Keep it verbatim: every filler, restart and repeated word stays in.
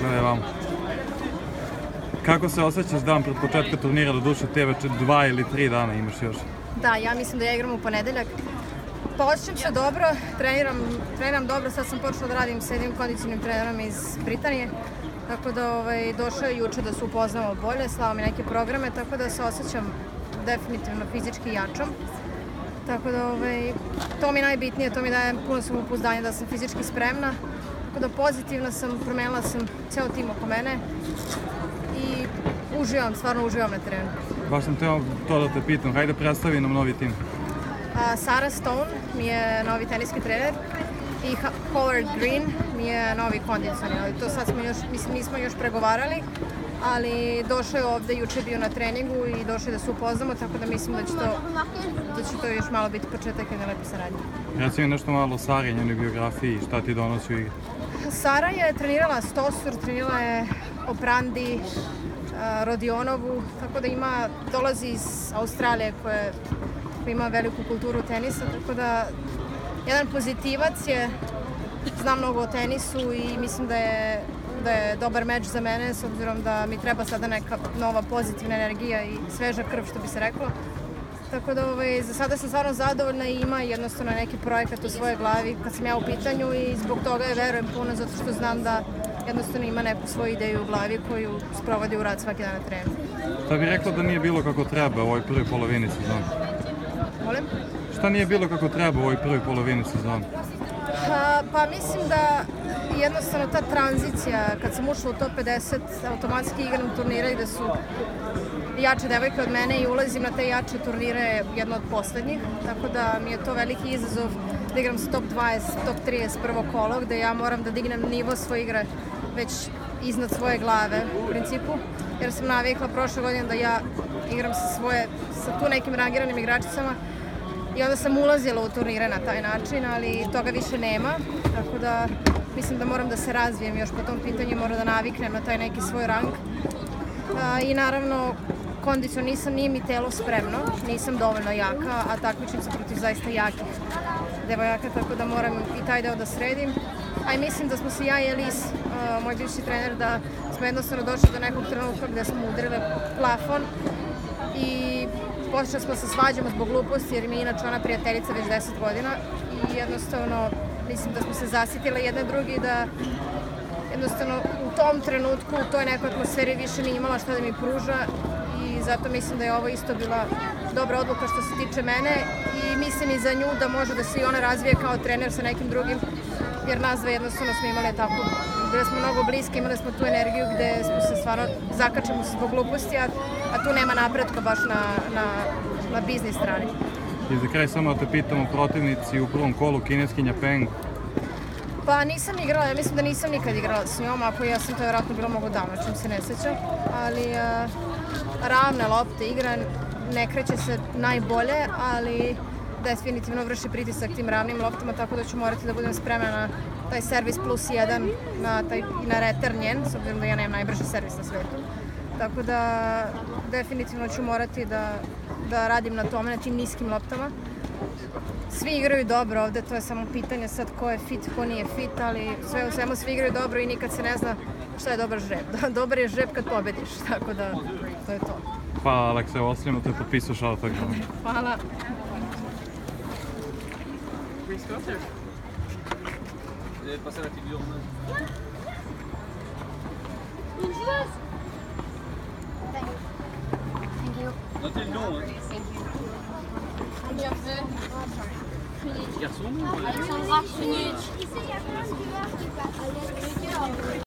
Gledaj vam. Kako se osjećaš dan pred početka turnira, do duše te već dva ili tri dana imaš još? Da, ja mislim da ja igram u ponedeljak. Pa osjećam se dobro, treniram, treniram dobro, sad sam počela da radim s jednim kondicionim trenerom iz Britanije. Tako da ovaj, došao je juče da se upoznamo bolje, slao mi neke programe, tako da se osjećam definitivno fizički jačom. Tako da ovaj, to mi je najbitnije, to mi daje puno samopouzdanja da sam fizički spremna. Tako da pozitivna sam, promenila sam ceo tim oko mene i uživam, stvarno uživam na terenu. Baš sam teo to da te pitam, hajde predstavi nam novi tim. A, Sarah Stone mi je novi teniski trener i Howard Green mi je novi kondicioner, ali to sad smo još, mislim, nismo još pregovarali, ali došao je ovde, juče je bio na treningu i došao je da se upoznamo, tako da mislim da će to, da će to još malo biti početak jedne lepe saradnje. Reci mi nešto malo o Sari i njenoj biografiji, šta ti donosi u igri? Sara je trenirala Stosur, trenirala je Oprandi, Rodionovu, tako da ima, dolazi iz Australije koja, koja ima veliku kulturu tenisa, tako da jedan pozitivac je, zna mnogo o tenisu i mislim da je, da je dobar meč za mene, s obzirom da mi treba sada neka nova pozitivna energija i sveža krv, što bi se reklo. Tako da ovaj, za sada sam stvarno zadovoljna i ima jednostavno neki projekat u svojoj glavi kad sam ja u pitanju i zbog toga je verujem puno, zato što znam da jednostavno ima neku svoju ideju u glavi koju sprovodi u rad svaki dan na terenu. Šta bi rekla da nije bilo kako treba u ovoj prvoj polovini sezona? Molim? Šta nije bilo kako treba u ovoj prvoj polovini sezona? Pa, pa mislim da jednostavno ta tranzicija, kad sam ušla u top pedeset, automatski igram turnire gde su jače devojke od mene i ulazim na te jače turnire jedno od poslednjih, tako da mi je to veliki izazov da igram sa top dvadeset, top trideset prvo kolo, gde ja moram da dignem nivo svoje igre već iznad svoje glave u principu, jer sam navikla prošle godine da ja igram sa svoje, sa tu nekim rangiranim igračicama i onda sam ulazila u turnire na taj način, ali toga više nema, tako da mislim da moram da se razvijem još po tom pitanju, moram da naviknem na taj neki svoj rang. A, I naravno, kondicion nisam, nije mi telo spremno, nisam dovoljno jaka, a takmičim se protiv zaista jakih devojaka, tako da moram i taj deo da sredim. A i mislim da smo se ja i Elis, uh, moj bivši trener, da smo jednostavno došli do nekog trenutka gde smo udarile plafon i počeli smo se svađamo zbog gluposti, jer mi je inače ona prijateljica već deset godina i jednostavno mislim da smo se zasitile jedne drugi, da jednostavno u tom trenutku, u toj nekoj atmosferi više nije imala šta da mi pruža i zato mislim da je ovo isto bila dobra odluka što se tiče mene i mislim i za nju da može da se i ona razvije kao trener sa nekim drugim, jer nas dve jednostavno smo imali tako, gde smo mnogo bliski, imali smo tu energiju gde smo se stvarno zakačemo zbog gluposti, a, a tu nema napretka baš na, na, na biznis strani. I za kraj samo da te pitam o protivnici u prvom kolu, kineskinja Peng. Pa nisam igrala, ja mislim da nisam nikad igrala s njom, ako ja sam to vjerojatno bilo mogu davno, čim se ne sećam, ali uh, ravne lopte igra, ne kreće se najbolje, ali definitivno vrši pritisak tim ravnim loptama, tako da ću morati da budem spremna na taj servis plus jedan, na, taj, na return njen, s obzirom da ja nemam najbrži servis na svetu. Tako da definitivno ću morati da, da radim na tome, na tim niskim loptama. Svi igraju dobro ovde, to je samo pitanje sad ko je fit, ko nije fit, ali sve u svemu svi igraju dobro i nikad se ne zna šta je dobar žreb. Dobar je žreb kad pobediš, tako da to je to. Hvala Aleksa, ostavljamo te potpisao šal tako. Hvala. Vous avez passé la figure. Une joueuse. Thank you. Notez le nom. Hein. Andersen. Garçon ou... Alexandra Krunic. Ici, il y a plein de joueurs qui passent.